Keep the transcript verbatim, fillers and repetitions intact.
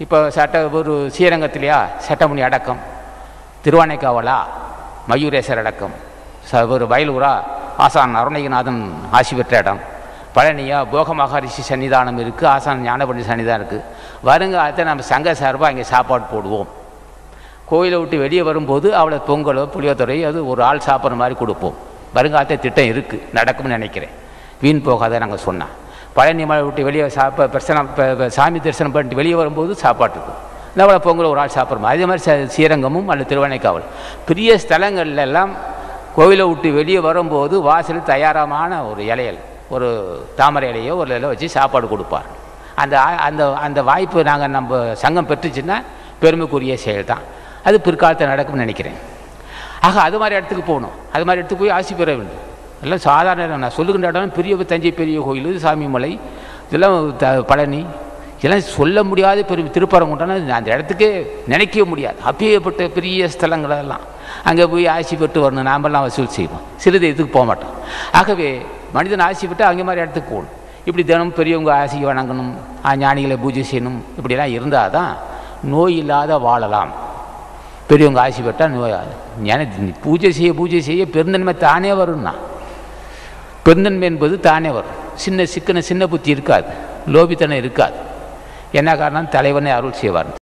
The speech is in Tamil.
இப்போ சட்ட ஒரு ஸ்ரீரங்கத்திலையா சட்டமணி அடக்கம், திருவானைக்காவலா மயூரேசர் அடக்கம், ச ஒரு வயலூரா ஆசான் அருணகிரிநாதன் ஆசி பெற்ற இடம், பழனியா போக மகாரிஷி சன்னிதானம் இருக்குது, ஆசான் ஞானபண்டி சன்னிதானம் இருக்குது. வருங்க அதை நம்ம சங்க சார்பாக அங்கே சாப்பாடு போடுவோம். கோயிலை விட்டு வெளியே வரும்போது அவளை பொங்கலோ புளியோதரை அது ஒரு ஆள் சாப்பிட்ற மாதிரி கொடுப்போம். வருங்காலத்தை திட்டம் இருக்குது, நடக்கும்னு நினைக்கிறேன். வீண் போகாத நாங்கள் சொன்னோம். பழனி மலை விட்டு வெளியே சாப்ப பிரசனம் சாமி தரிசனம் பண்ணிட்டு வெளியே வரும்போது சாப்பாட்டுக்கு நம்மளை பொங்கல் ஒரு ஆள் சாப்பிட்றோம். அதே மாதிரி ஸ்ரீரங்கமும் அல்லது திருவானைக்காவல் பெரிய ஸ்தலங்கள்ல எல்லாம் கோவிலை விட்டு வெளியே வரும்போது வாசல் தயாரமான ஒரு இலையல், ஒரு தாமரை இலையோ ஒரு இலையோ வச்சு சாப்பாடு கொடுப்பார். அந்த அந்த அந்த வாய்ப்பு நாங்கள் நம்ம சங்கம் பெற்றுச்சுன்னா பெருமைக்குரிய செயல் தான். அது பிற்காலத்தில் நடக்கும்னு நினைக்கிறேன். ஆக அது மாதிரி இடத்துக்கு போகணும். அது மாதிரி இடத்துக்கு போய் ஆசி பெற வேண்டும். எல்லாம் சாதாரண நான் சொல்லுகின்ற இடம் பெரிய தஞ்சை பெரிய கோயில், சாமிமலை, இதெல்லாம் த பழனி, இதெல்லாம் சொல்ல முடியாத பெரிய திருப்பரங்குன்றம். அந்த இடத்துக்கே நினைக்கவே முடியாது. அப்பேற்பட்ட பெரிய ஸ்தலங்களெல்லாம் அங்கே போய் ஆசி பெற்று வரணும். நாமெல்லாம் வசூல் செய்வோம், சிறிது இதுக்கு போக மாட்டோம். ஆகவே மனிதன் ஆசி பெற்று அங்கே மாதிரி இடத்துக்கு போகணும். இப்படி தினமும் பெரியவங்க ஆசி வணங்கணும், ஞானிகளை பூஜை செய்யணும். இப்படிலாம் இருந்தால் தான் நோய் இல்லாத வாழலாம். பெரியவங்க ஆசி பெற்றால் நோய் எனக்கு பூஜை செய்ய பூஜை செய்ய பெருந்தன்மை தானே வரும்னா. பெருந்தன்மை என்பது தானே வரும். சின்ன சிக்கன சின்ன புத்தி இருக்காது, லோபித்தனம் இருக்காது. என்ன காரணம்? தலைவனை அருள் செய்வார்.